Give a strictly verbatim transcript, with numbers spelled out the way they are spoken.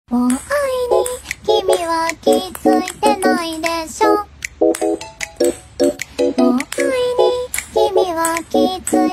もう愛に君は気づいてないでしょ。もう愛に君は気づいてないでしょ。